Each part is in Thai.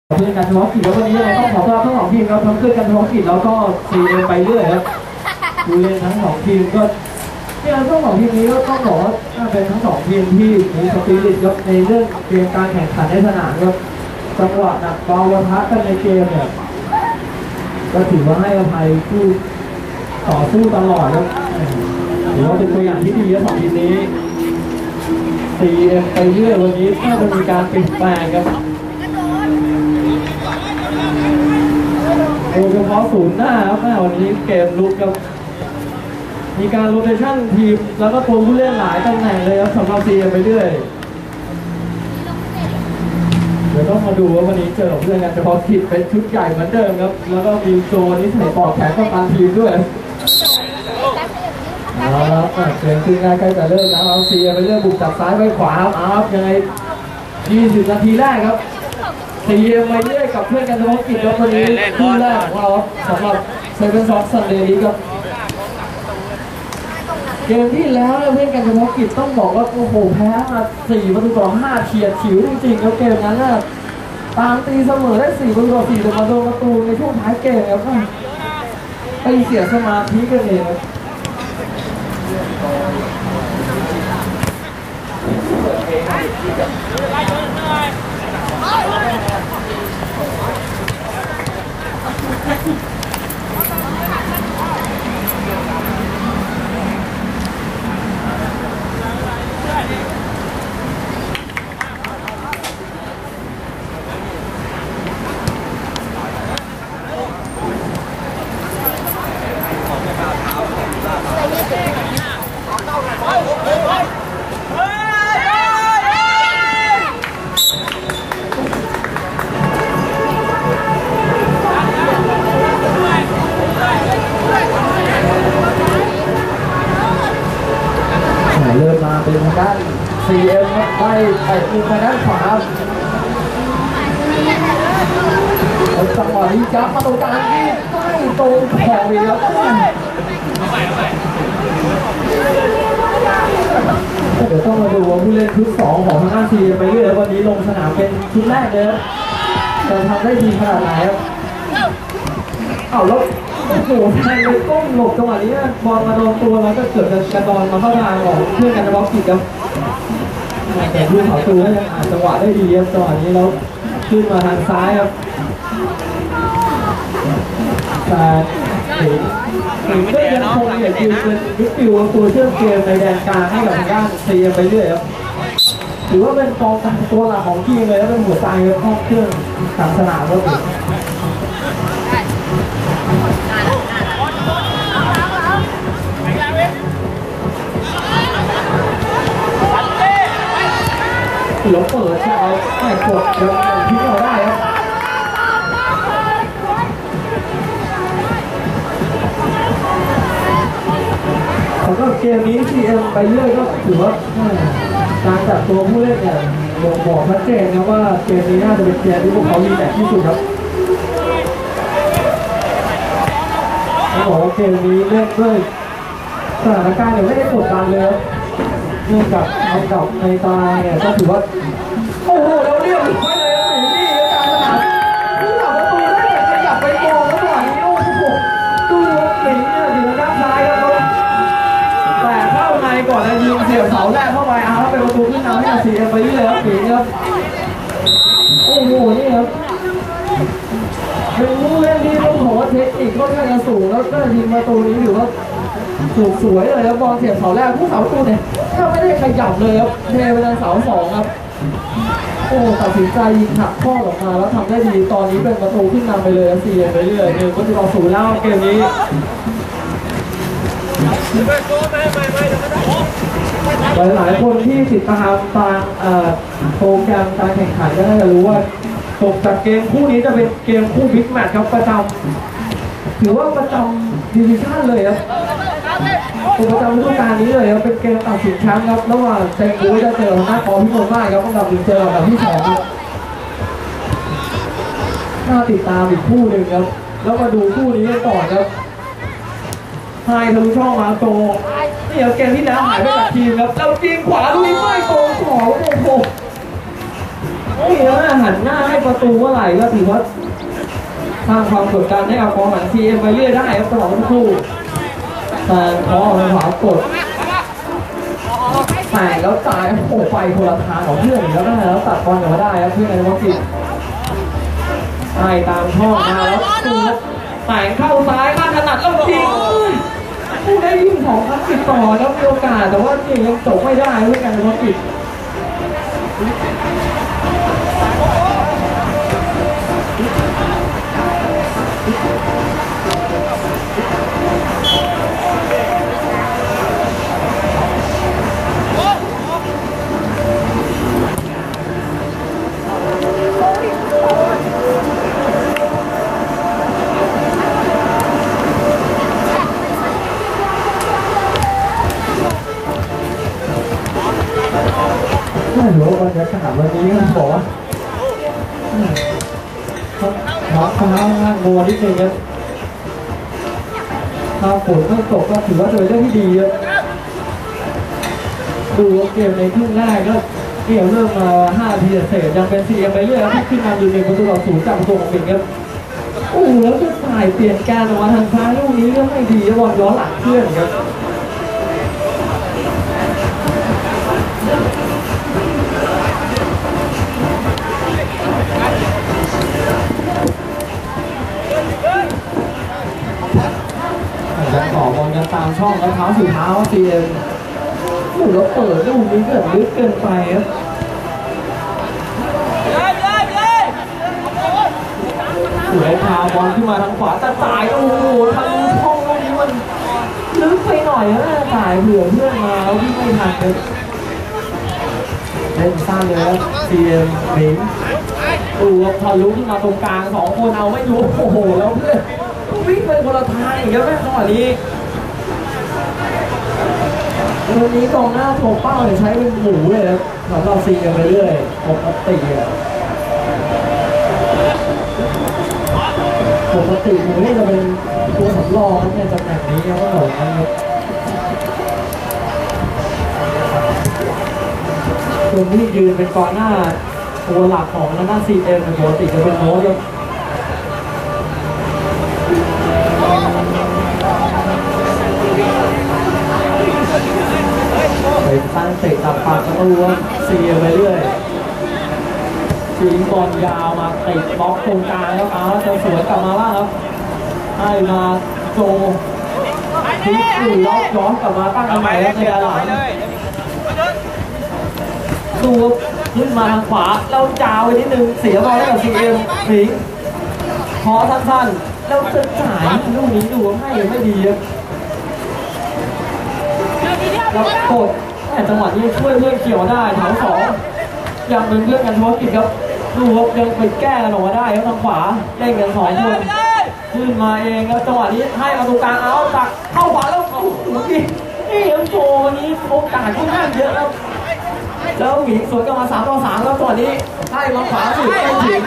เพื่อนกันเฉพาะกิจแล้ววันนี้ยังไงต้องขอต้อนรับทั้งสองทีมครับทั้งเพื่อนกันเฉพาะกิจแล้วก็CMไปเรื่อยครับผู้เล่นทั้งสองทีมก็เนี่ยทั้งสองทีมนี้ก็ต้องบอกว่าเป็นทั้งสองทีมที่มีสปิริตครับในเรื่องเกมการแข่งขันในสนามครับจังหวะหนักเบาวัฒะกันในเกมเนี่ยก็ถือว่าให้อภัยผู้ต่อสู้ตลอดครับถือว่าเป็นตัวอย่างที่ดีครับสองทีมนี้CMไปเรื่อยวันนี้น่าจะมีการเปลี่ยนแปลงครับโดยเฉพาะศูนย์หน้าครับวันนี้เกมลุกครับมีการโรเตชั่นทีมแล้วก็ตัวผู้เล่นหลายตำแหน่งเลยครับสำหรับCMไปเรื่อยเดี๋ยวต้องมาดูว่าวันนี้เจอกับเพื่อนกันเฉพาะกิจเป็นชุดใหญ่เหมือนเดิมครับแล้วก็มีโจนี่ใส่ปลอกแขนก็ตามทีมด้วยเอาละครับเกมคือง่ายใกล้จะเริ่มแล้วเอาCMไปเรื่อยบุกจากซ้ายไปขวาครับยังไง20 นาทีแรกครับCMไปเรื่อยกับเพื่อนกันเฉพาะกิจครับวันนี้คู่แรกของเราสำหรับเซเว่นซ็อกซันเดย์นี้ครับเกมที่แล้วเพื่อนกันเฉพาะกิจต้องบอกว่าโอ้โหแพ้มา4-5เฉียดฉิวจริงๆครับเกมนั้นนะตามตีเสมอได้4-4แต่มาโดนประตูในช่วงท้ายเกมครับไปเสียสมาธิกันเองเริ่มมาเป็นทางด้านCMไปมุมทางด้านขวาจังหวะนี้จับมาตรงกลางที่ไม่ตรงแถวเลยครับเดี๋ยวต้องมาดูว่าผู้เล่นชุด2ของทางด้านCMไปเรื่อยวันนี้ลงสนามเป็นชุดแรกเลยจะทำได้ดีขนาดไหนครับแล้วโอ้โหแทงเลยก้มหลบจังหวะนี้บอลมาโดนตัวแล้วก็เกิดกระดอนมาเข้าทางของเพื่อนกันจะบล็อกกิจครับแต่ผู้เขาตัวยังอ่านจังหวะได้ดีครับจังหวะนี้แล้วขึ้นมาทางซ้ายครับแต่ถึงก็ยังคงอยากยืนเป็นมิดฟิลด์ตัวเชื่อมเกมในแดนกลางให้กับทางด้านCMไปเรื่อยครับถือว่าเป็นกองกลางตัวหลักของทีมเลยแล้วเป็นหัวใจห้องเครื่องกลางสนามก็ถือหลบเปิดใช่ไหมไม่กดเดี๋ยวทิ้งเราได้ครับแต่ก็เกมนี้CMไปเรื่อยก็ถือว่าการจัดตัวผู้เล่นเนี่ยบอกชัดเจนนะว่าเกมนี้น่าจะเป็นเกมที่พวกเขามีแต่ที่สุดครับต้องบอกว่าเกมนี้เล่นด้วยสถานการณ์เนี่ยไม่ได้กดดันเลยเนื่องจากเอากลับในตาเนี่ยก็ถือว่าโอ้โหเราเรียบร้อยเลยนี่การสนามผู้หลับประตูได้แต่ขยับไปโกงแล้วก่อนนี้โอ้โหตู้หนิงเนี่ยอยู่ด้านซ้ายครับแต่เข้าในก่อนนะยิงเสียบเสาแรกเข้าไปครับเป็นประตูขึ้นนำให้กับCMไปเรื่อยครับหนิงครับโอ้โหนี่ครับเป็นผู้เล่นที่ต้องบอกว่าเทคนิคค่อนข้างจะสูงแล้วก็ยิงประตูนี้ถือว่าสวยเลยครับบอลเสียบเสาแรกผู้เสาตูเนี่ยถ้าไม่ได้ขยับเลยครับเทไปทางเสา2ครับโอ้ตัดสินใจยิงหักข้อออกมาแล้วทำได้ดีตอนนี้เป็นประตูขึ้นนำไปเลยCMไปเรื่อย1-0แล้วเกมนี้หลายคนที่ติดตามโปรแกรมการแข่งขันก็น่าจะรู้ว่าตกจากเกมคู่นี้จะเป็นเกมคู่บิ๊กแมตช์ครับประจำถือว่าประจำดิวิชั่นเลยครับประจำฤดูกาลนี้เลยครับเป็นเกมตัดสินแชมป์ครับระหว่างเซงกูจะเจอหน้าคอพิมลมากครับอันดับ1เจออันดับที่2ครับน่าติดตามอีกคู่หนึ่งครับแล้วมาดูคู่นี้กันต่อครับไฮทะลุช่องมาโตนี่เกมที่แล้วหายไปจากทีมครับแล้วยิงขวาลุยไม่โกงขอโอ้โหนี่นะหันหน้าให้ประตูเมื่อไหร่ก็ถือว่าสร้างความกดดันให้กับกองหลังทีเอ็มไปเรื่อยได้ครับตลอดทั้งคู่แต่พอขวากดแต่แล้วจ่ายโอ้ไปคนละทางของเพื่อนอีกแล้วนะแล้วตัดบอลกลับมาได้ครับเพื่อนในวัคซีนไล่ตามช่องมาแล้วตูแต่งเข้าซ้ายข้างถนัดแล้วยิงผู้ได้ยิงของครั้งติดต่อแล้วมีโอกาสแต่ว่านี่ยังจบไม่ได้เพื่อนในวัคซีนไม่รู้บรรยากาศวันนี้มันบอกว่าท้องฟ้าห้างมัวนิดนึงครับถ้าฝนไม่ตกก็ถือว่าจะเป็นเรื่องที่ดีครับดูเกมในครึ่งแรกก็เกมเริ่มมา5 ทีเศษยังเป็น4ไปเรื่อยที่ขึ้นนำอยู่1-0จากประตูของปิ่นครับโอ้แล้วจะถ่ายเปลี่ยนการออกมาทางซ้ายลูกนี้ก็ไม่ดีบอลย้อนหลังเพื่อนครับยังต่อบอลยังตามช่องแล้วเท้าสู่เท้าซีเอ็มโอ้แล้วเปิดลูกนี้เกิดลึกเกินไปครับสวยพาบอลขึ้นมาทางขวาแต่จ่ายโอ้โหทางช่องลูกนี้มันลึกไปหน่อยนะจ่ายเผื่อเพื่อนมาแล้ววิ่งไม่ทันเลยเล่นสั้นเลยครับซีเอ็มหนิงดูพอลุกขึ้นมาตรงกลาง2 คนเอาไม่อยู่โอ้โหแล้วเพื่อนวิ่งไปคนละทางอีกแล้วแม่จังหวะนี้วันนี้กองหน้าโถเป้าเนี่ยใช้เป็นหมูเลยครับสำหรับซีกันไปเรื่อยปกติหมูนี่จะเป็นตัวสำรองในตำแหน่งนี้ครับก็เหมือนกันครับตัวที่ยืนเป็นกองหน้าตัวหลักของหน้าซีเอ็มปกติจะเป็นโน้ตครับไปตั้งเตะตัดปากประตูเสียไปเรื่อยชิงบอลยาวมาติดบล็อกตรงกลางแล้วจะสวนกลับมาบ้างครับให้มาโจพลิกอยู่ล็อกย้อนกลับมาตั้งกันใหม่แล้วในด้านหลังดูขึ้นมาทางขวาแล้วจาวไปนิดนึงเสียบอลให้กับซีเอ็มสิงขอสั้นๆแล้วจะจ่ายลูกนี้ดูให้ไม่ดีครับแล้วกดแต่จังหวะนี้ช่วยเพื่อนเกี่ยวได้แถว2ยังเป็นเพื่อนกันธุรกิจครับดูครับยังไปแก้กันออกมาได้ครับทางขวาเล่นกัน2 คนขึ้นมาเองครับจังหวะนี้ให้มาตรงกลางเอาตักเข้าขวาแล้วโอ้โหนี่ยังโชว์วันนี้โอกาสค่อนข้างเยอะครับแล้วหมิงสวนกลับมา3-3แล้วจังหวะนี้ให้มาขวาสุดไม่ถึง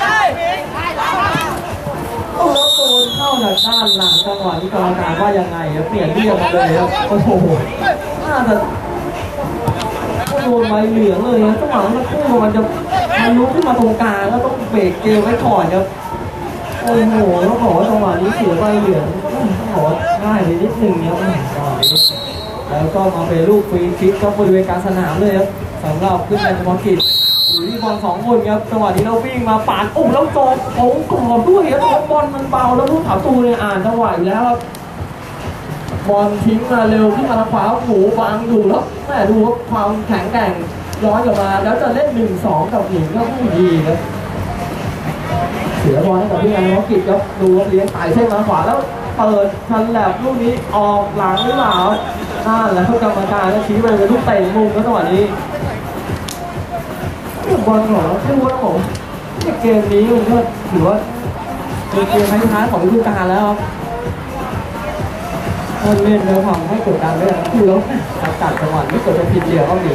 โอ้แล้วโดนเข้าจากด้านหลังจังหวะนี้กรรมการว่ายังไงครับเปลี่ยนเรียกมาเลยครับโอ้โหน่าจะโดนใบเหลืองเลยนะจังหวะนั้นคู่มันจะลุกขึ้นมาตรงกลางแล้วต้องเบรกเกมไว้ก่อนครับโอ้โหต้องบอกว่าจังหวะนี้เสียใบเหลืองต้องบอกว่าง่ายไปนิดนึงครับแล้วก็มาเป็นลูกฟรีคิกก็บริเวณกลางสนามเลยครับสำหรับขึ้นในเฉพาะกิจอยู่ที่บอล2 คนครับจังหวะนี้เราวิ่งมาปาดโอ้แล้วโจมโอ้กรอบด้วยครับบอลมันเบาแล้วผู้ถาตูเนี่ยอ่านจังหวะอยู่แล้วครับบอลทิ้งมาเร็วขึ้นมาทางขวาหูบังอยู่แล้วแม่ดูว่าความแข็งแกร่งย้อนกลับมาแล้วจะเล่น1-2กับหนิงก็ไม่ดีครับเสียบอลให้กับพี่งานเขากิจครับดูว่าเลี้ยงไต่เส้นมาขวาแล้วเปิดชันแหลบลูกนี้ออกหลังหรือเปล่านั่นแหละกรรมการก็ชี้ไปเป็นลูกเตะมุมแล้วจังหวะนี้บอลของคู่แล้วผมเกมนี้มันก็ถือว่าเป็นเกมท้ายๆของฤดูกาลแล้วครับเล่นด้วยความไม่กดดันเลยคือแล้วตัดจังหวะไม่กดจะผิดเดียวก็หนี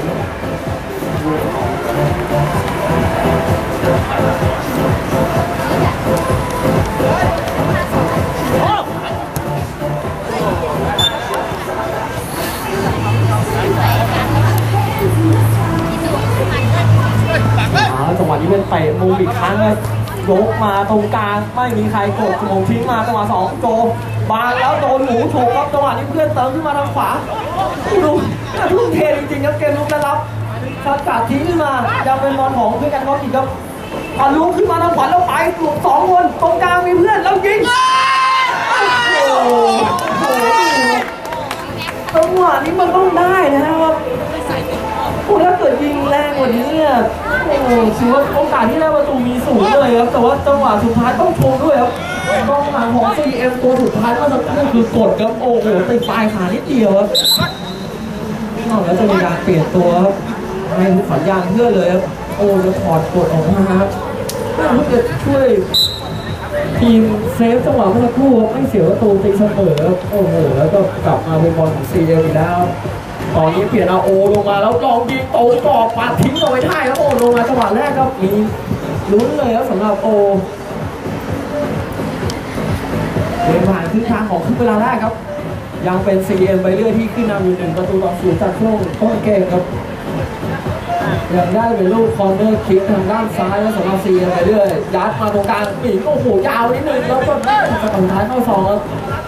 จังหวะนี้เป็นอีกครั้งครับยกมาตรงกลางไม่มีใครกดโมงทิ้งมาจังหวะ2โจบางแล้วโดนหมูโฉบครับจังหวะนี้เพื่อนเติมขึ้นมาทางขวาดูน่าทุ่มเทจริงๆครับเกมลุกและรับสกัดทิ้งขึ้นมายังเป็นบอลของเพื่อนกันก็อีกครับพอลุกขึ้นมาทางขวาแล้วไปกลุ่ม2คนตรงกลางมีเพื่อนแล้วยิงโอ้โหจังหวะนี้มันต้องได้นะครับโอ้ถ้าเกิดยิงแรงกว่านี้เนี่ยโอ้ถือว่าโอกาสที่ได้ประตูมีสูงเลยครับแต่ว่าจังหวะสุดท้ายต้องชมด้วยครับกองหลังของ CM ตัวสุดท้ายเมื่อสักครู่คือกดครับโอ้โหติดปลายขานิดเดียวครับนอกจากจะมีการเปลี่ยนตัวครับให้สัญญาณเพื่อนเลยครับโอ้จะถอดกดออกมาครับเพื่อจะช่วยทีมเซฟจังหวะเมื่อสักครู่ไม่เสียประตูตีเสมอครับโอ้โหแล้วก็กลับมาเป็นบอลของ CM อีกแล้วตอนนี้เปลี่ยนเอาโอลงมาแล้วลองยิงโตกรอบปาดทิ้งเอาไว้ได้แล้วโอลงมาจังหวะแรกครับมีลุ้นเลยครับสำหรับโอเดินผ่านครึ่งทางของครึ่งเวลาแรกครับยังเป็น CM ไปเรื่อยที่ขึ้นนำอยู่1 ประตูต่อ 0จากช่วงต้นเกมครับยังได้เป็นลูกคอร์เนอร์คิกทางด้านซ้ายแล้วสำหรับ CM ไปเรื่อยยัดมาตรงกลางปีกโอ้โหยาวนิดนึงแล้วก็สุดท้ายเข้าซองครับ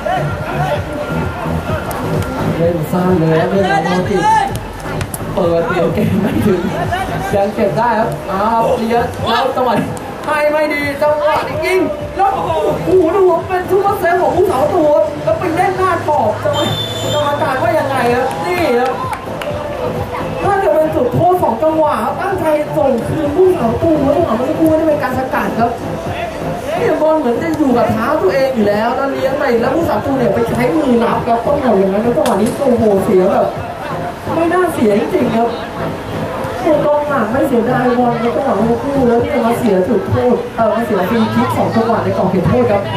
เล่นสั้นเลยเล่นเอาโมจิเปิดเดี่ยวเกมไม่ถึงยังเก็บได้ครับเลี้ยงแล้วจังหวะให้ไม่ดีจังหวะยิงแล้วโอ้โหดูเป็นทุกเซฟของผู้สาวตัวแล้วไปเล่นหน้ากรอบจังหวะกรรมการว่ายังไงครับนี่ครับน่าจะเป็นจุดโทษของจังหวะตั้งใจส่งคืนผู้สาวตัวจังหวะเมื่อสักครู่นี่เป็นการสกัดครับเนี่ยบอลเหมือนจะอยู่กับเท้าตัวเองอยู่แล้วแล้วเลี้ยงไปแล้วผู้สาวตัวเนี่ยไปใช้มือรับครับต้องเอาอย่างนั้นแล้วจังหวะนี้โอ้โหเสียแบบไม่น่าเสียจริงๆครับตัวกองหลังไม่เสียดายบอลในจังหวะเมื่อสักครู่แล้วเนี่ยมาเสียจุดโทษมาเสียฟรีคิก2 จังหวะในกรอบเขตโทษครับ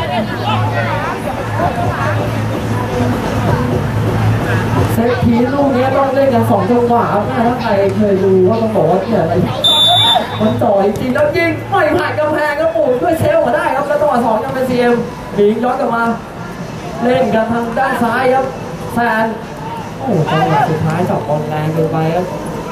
เซตพีลูกนี้ต้องเล่นกัน2 จังหวะครับถ้าใครเคยดูว่าต้องบอกว่าเนี่ยอะไรมันจ่อยจริงแล้วยิงไม่ผ่านกำแพงครับโอ้ด้วยเชลมาได้ครับแล้วจังหวะ2ยังเป็น CM บิงย้อนกลับมาเล่นกันทางด้านซ้ายครับแซนโอ้จังหวะสุดท้ายจับบอลแรงเกินไปครับ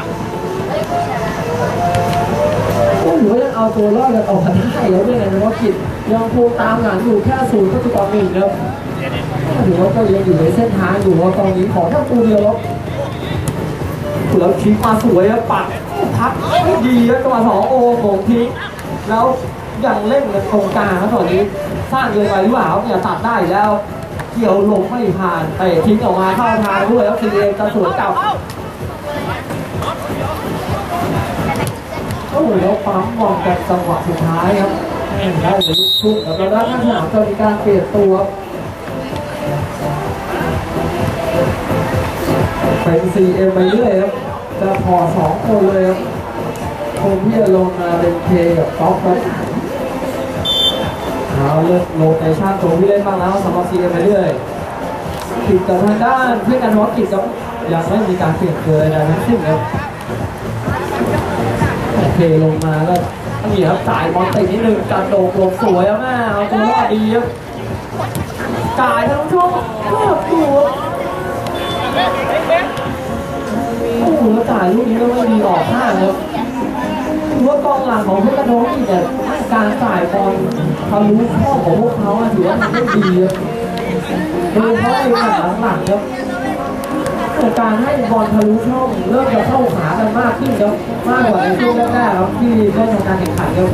โอ้โหยังเอาตัวรอดกันออกมาได้แล้วด้วยนะว่ากิจยังคงตามหลังอยู่แค่0 ประตูต่อ 1ครับถือว่าก็ยังอยู่ในเส้นทางอยู่ว่าตอนนี้ขอแค่ตัวเดียวแล้วแล้วทิ้งมาสวยครับปัดพักไม่ดีครับจังหวะ2โอโหงทิ้งแล้วยังเล่นกันตรงกลางครับตอนนี้สร้างเกินไปหรือเปล่าเนี่ยตัดได้แล้วเกี่ยวลงไม่ผ่านแต่ทิ้งออกมาเข้าทางด้วยแล้วCMจะสวนกลับโอ้โหแล้วปั๊มบอลกันจังหวะสุดท้ายครับได้เลยลูกชุบแล้วด้านข้างสนามจะมีการเปลี่ยนตัวเป็น CM ไปเรื่อยครับจะพอ2 คนเลยครับคนที่จะลงมาเป็นเคกับท็อปครับเอาเลือกโลเคชั่นตัวที่เล่นบ้างแล้วสำหรับ CM ไปเรื่อยติดกับทางด้านเพื่อนกันวอกิจครับยังไม่มีการเปลี่ยนตัวใดทั้งสิ้นครับโอเคลงมาก็นี่ครับจ่ายบอลติดนิดนึงการโดดลงสวยครับแม่เอาตัวรอดดีครับจ่ายทั้งช่วงตัวโอ้โหแล้วจ่ายลูกนี้ก็ไม่ดีออกข้างครับถือว่ากองหลังของเพื่อนกันวอกิจเนี่ยการจ่ายบอลทะลุข้อของพวกเขาถือว่าทำได้ดีครับโดยเฉพาะในหลังๆครับการให้บอลทะลุช่องเริ่มจะเข้าขากันมากขึ้นครับมากกว่าในช่วงแรกๆครับที่เล่นการแข่งขันครับ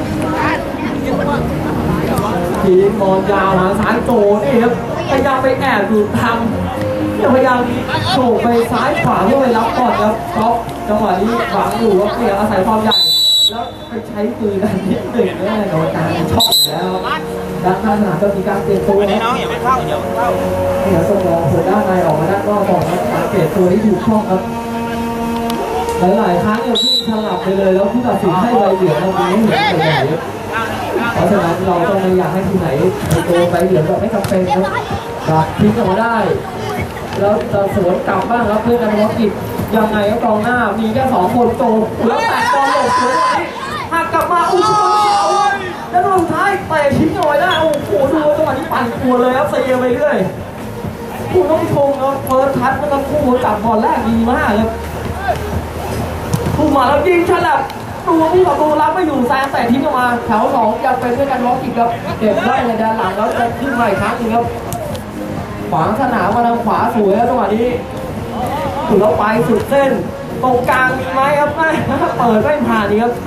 ทีมบอลยาวหาซ้ายโจนี่ครับพยายามไปแอบดูทำพยายามโฉบไปซ้ายขวาเพื่อไปรับก่อนครับก๊อฟจังหวะนี้หวังอยู่ว่าเพียงอาศัยความใหญ่แล้วไปใช้ปืนกันนิดหนึ่งแน่นอนการช่องแล้วด้านข้างสนามจะมีการเปลี่ยนตัวนี่น้องอย่าไปเข้าเดี๋ยวส่งบอลเปิดด้านในออกมาด้านนอกก่อนครับการเปลี่ยนตัวที่ถูกช่องครับหลายๆครั้งเนี่ยวิ่งฉลับไปเลยแล้วผู้ตัดสินให้ใบเหลืองเราไม่เห็นเลยเพราะฉะนั้นเราต้องไม่อยากให้ทีไหนตัวใบเหลืองแบบไม่จำเป็นครับครับทิ้งออกมาได้แล้วจะสวนกลับบ้างครับเพื่อนกันวอกิจยังไงก็กองหน้ามีแค่2 คนโตแล้วแตะบอลหลบสวยหักกลับมาอุ้ยแล้วสุดท้ายเตะทิ้งเอาไว้ได้โอ้โหดูจังหวะนี้ปั่นตัวเลยครับCMไปเรื่อยผู้ต้องชมครับเฟิร์สทัชเมื่อสักครู่จับบอลแรกดีมากครับผู้มาแล้วยิงฉลับดูที่ประตูรับไม่อยู่แซงแต่ทิ้งออกมาแถว2ยังเป็นด้วยกันล็อกอีกครับเก็บได้ในด้านหลังแล้วจะขึ้นใหม่ครั้งนึงครับขวางสนามมาทางขวาสวยแล้วจังหวะนี้สุดแล้วไปสุดเส้นตรงกลางมีไหมครับไม่เปิดไม่ผ่านนี่ครับ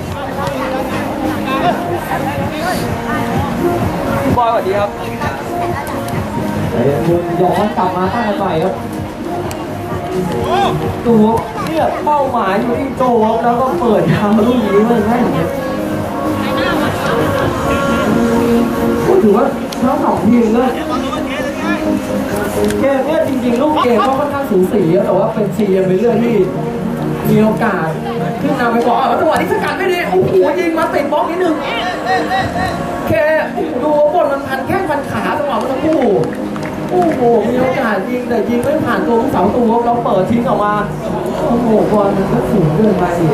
บอยสวัสดีครับมุมย้อนกลับมาตั้งกันใหม่ครับตัวเนี่ยเป้าหมายอยู่ที่โจครับแล้วก็เปิดทางลูกนี้เลยให้ถือว่าทั้งสองทีมเลยเกมเนี่ยจริงๆลูกเกมก็ค่อนข้างสูสีแต่ว่าเป็นซีไปเรื่อยที่มีโอกาสขึ้นนำไปก่อนแล้วจังหวะนี้สกัดไม่ดีโอ้โหยิงมาติดบล็อกนิดนึงแค่ดูบอลมันพันแข้งพันขาจังหวะมันทั้งคู่โอ้โหมีโอกาสยิงแต่ยิงไม่ผ่านตัวผู้สาวตัวเราเปิดทิ้งออกมาโอ้โหบอลมันก็สูงเกินไปอีก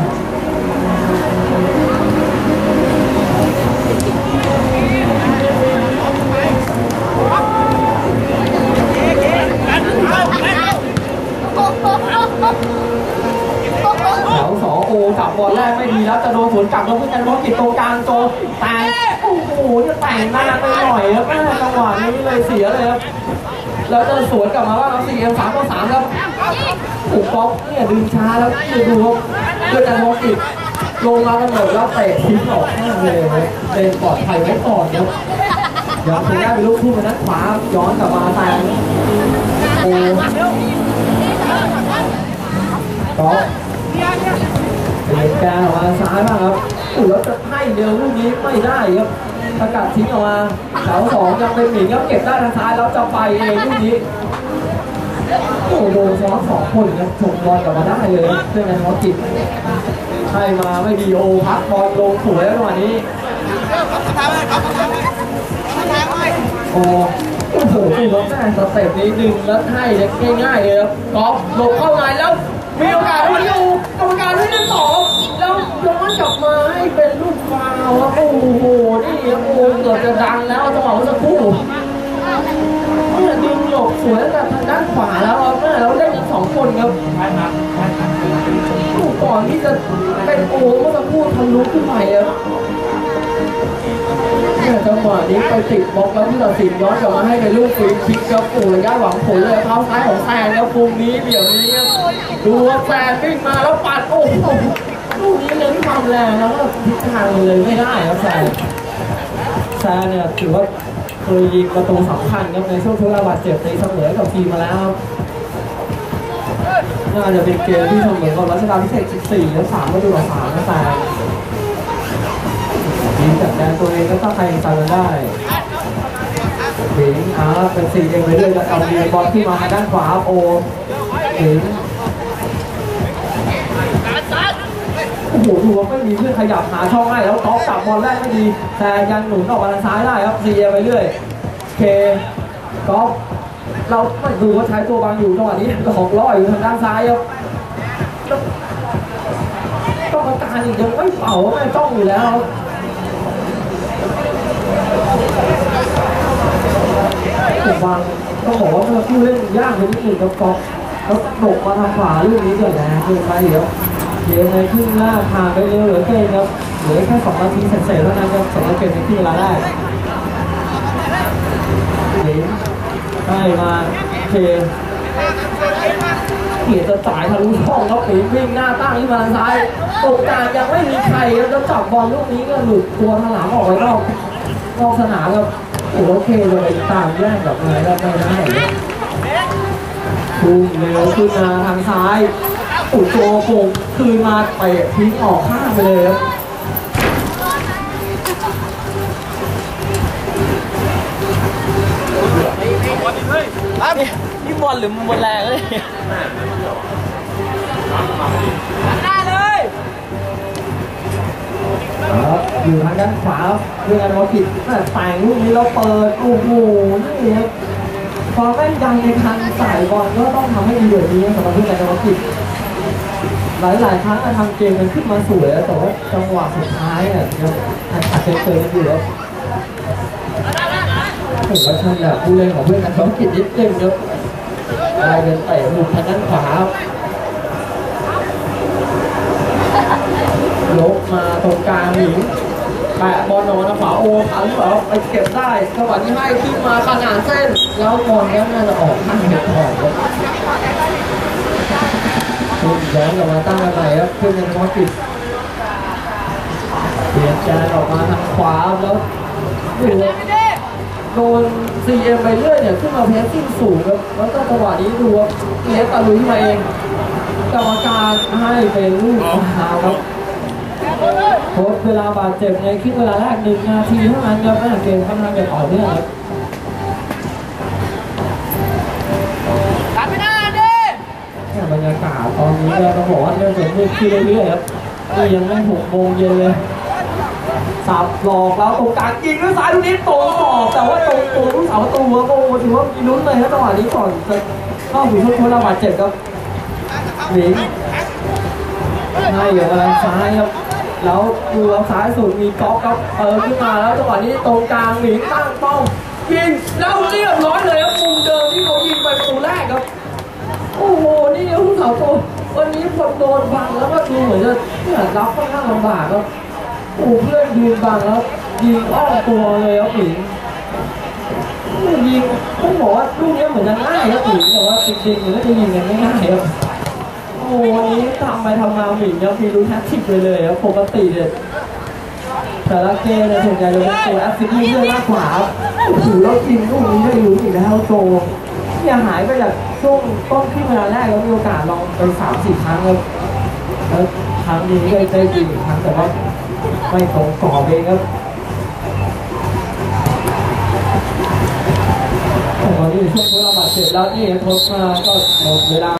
แถว2โอจับบอลแรกไม่ดีแล้วจะโดนสวนกลับแล้วเพื่อนกันล้มติดตรงกลางโจแต่โอ้โหจะแต่งหน้าไปหน่อยครับจังหวะนี้เลยเสียเลยครับแล้วจะสวนกลับมาว่าเรา4-3-3ครับถูกก๊อฟเนี่ยดึงช้าแล้วดูครับเพื่อนกันล้มติดลงมากันหมดแล้วเตะทิ้งออกข้างเลยเดินปลอดภัยไว้ก่อนครับย้อนไปได้เป็นลูกทุ่งนัดขวาย้อนกลับมาแต่โอ้ก๊อฟเป็นแกออกมาซ้ายบ้างครับแล้วจะให้เร็วลูกนี้ไม่ได้ครับสกัดทิ้งออกมาแถว2ยังเป็นหมิงครับเก็บได้ทางซ้ายแล้วจะไปเองลูกนี้โอ้โหซ้อน2คนครับฉกบอลกลับมาได้เลยเพื่อนกันเขาจิตให้มาไม่ดีโอพักบอลลงสวยแล้วจังหวะนี้โอ้โหดูแล้วแม่สเต็ปนี้ดึงแล้วให้ง่ายๆเลยครับก๊อฟหลบเข้าในแล้วมีโอกาสให้อยู่กรรมการให้เล่นต่อแล้วย้อนกลับมาให้เป็นลูกฟาวครับโอ้โหนี่ครับโอ้เกือบจะดังแล้วจังหวะเมื่อสักครู่เนี่ยดึงหลบสวยแต่ทางด้านขวาแล้วครับแม่แล้วเล่นอีก2คนครับก่อนที่จะเป็นโอ้เมื่อสักครู่ทะลุขึ้นไปครับจังหวะนี้ไปติดบล็อกแล้วที่เราติดย้อนกลับมาให้เป็นลูกฟรีคิกครับโอ้ระยะหวังผลเลยเท้าซ้ายของแซนแล้วมุมนี้เดี๋ยวนี้ดูว่าแซนวิ่งมาแล้วปัดโอ้โหลูกนี้เน้นความแรงแล้วก็ทิศทางเลยไม่ได้ครับแซนเนี่ยถือว่าเคยยิงประตูสำคัญครับในช่วงทดบาดเจ็บตีเสมอกับทีมมาแล้วน่าจะเป็นเกมที่เสมอกับรัชดาพิเศษ14แล้ว3-3นะแซนยิงจากแดนตัวเองก็ต้องใครตามได้ถึงเป็น4เองไปเรื่อยจะเอาเรียนบอลที่มาด้านขวาโอถึงโอ้โหดูว่าไม่มีเพื่อนขยับหาช่องให้แล้วก๊อฟจับบอลแรกไม่ดีแต่ยังหนุนออกมาทางซ้ายได้ครับ4เองไปเรื่อยเคก๊อฟเราไม่ดูว่าใช้ตัวบางอยู่จังหวะนี้ของล้ออยู่ทางด้านซ้ายครับกรรมการยังไม่เป่าแม่จ้องอยู่แล้วผมวางต้องบอกว่าเมื่อคู่เล่นยากไปนิดหนึ่งกับกอล์ฟแล้วตกมาทางขวาลูกนี้เกิดแรงเกินไปเดี๋ยวเกมในครึ่งหน้าผ่านไปเร็วเหลือเกินครับเหลือแค่2 นาทีเศษๆเท่านั้นครับสำหรับเกมในครึ่งเวลาแรกให้มาเคเกียรจะจ่ายทะลุช่องแล้วปีวิ่งหน้าตั้งที่มาทางซ้ายตรงกลางยังไม่มีใครแล้วจับบอลลูกนี้ก็หลุดตัวทางหลังออกไปนอกสนามครับโอเคเลยตามแย่งกับนายแล้วไม่ได้พุ่งเร็วขึ้นมาทางซ้ายอุดโจโป่งคืนมาไปทิ้งออกข้างไปเลยครับนี่บอลหรือบอลแรงเลยได้เลยอยู่ทางด้านขวาเพื่อนเราผิดแต่งลูกนี้เราเปิดโอ้โหนี่ครับความแม่นยำในการใส่บอลก็ต้องทำให้ดีแบบนี้สำหรับเพื่อนเราผิดหลายครั้งทำเกมมันขึ้นมาสวยแต่ว่าจังหวะสุดท้ายเนี่ยขาดเฉยๆอยู่แล้วผมว่าท่านแบบผู้เล่นของเพื่อนกันเขาผิดนิดนึงครับได้เป็นเตะหมุนทางด้านขวายกมาตรงกลางหญิงแปะบอลนอนขวาโอทันเหรอไปเก็บได้จังหวะที่ให้ขึ้นมาขนาดเส้นแล้วบอลนี้น่าจะออกข้างเห็ดถอยคุณย้อนกลับมาตั้งกันใหม่ครับขึ้นในมอสิเปลี่ยนแกนออกมาทางขวาแล้วโดน CM ไปเรื่อยเนี่ยขึ้นมาเพสซิ่งสูงครับแล้วก็จังหวะนี้ดูว่าเล็กตะลุยมาเองกรรมการให้เป็นลูกฟาวครับทดเวลาบาดเจ็บในครึ่งเวลาแรก1 นาทีเท่านั้นครับเกมค่อนข้างจะต่อเนื่องครับบรรยากาศตอนนี้ก็ต้องบอกว่าเริ่มสดชื่นขึ้นเรื่อยๆครับนี่ยังไม่6 โมงเย็นเลยสับหลอกแล้วตรงกลางยิงด้วยซ้ายลูกนี้ตรงขอบแต่ว่าตรงตัวลูกสาวตัวโอ้ถือว่ามีลุ้นเลยนะจังหวะนี้ก่อนจะเข้าถึงช่วงเวลาบาดเจ็บครับหนิงให้อยู่กำลังซ้ายครับแล้วดูซ้ายสุดมีก๊อกครับขึ้นมาแล้วจังหวะนี้ตรงกลางหนิงตั้งเป้ายิงแล้วเรียบร้อยเลยครับมุมเดิมที่เขายิงไปประตูแรกครับโอ้โหนี่ลูกสาวตัววันนี้คนโดนบังแล้วก็ดูเหมือนจะรับค่อนข้างลำบากครับโอ้เพื่อนยืนบังแล้วยิงอ้อมตัวเลยครับหนิงยิงต้องบอกว่าลูกนี้เหมือนจะง่ายครับหนิงแต่ว่าจริงๆเหมือนจะยิงกันไม่ง่ายครับโอ้วันนี้ทำไปทำมาหนิงยังมีลุ้นแฮตทริกเลยครับปกติเนี่ยแต่ละเกมเนี่ยส่วนใหญ่จะเป็นตัวแอสซิสต์เยอะมากกว่าถือแล้วยิงลูกนี้ได้ลุ้นอีกแล้วโตเนี่ยหายไปจากช่วงต้นที่เวลาแรกแล้วมีโอกาสลองไป 3-4 ครั้งแล้วครั้งนี้ก็ได้ยิงอีกครั้งแต่ว่าไม่ตรงกรอบเองครับตอนนี้ช่วงเวลาบาดเจ็บแล้วนี่ทดมาก็หมดเวลา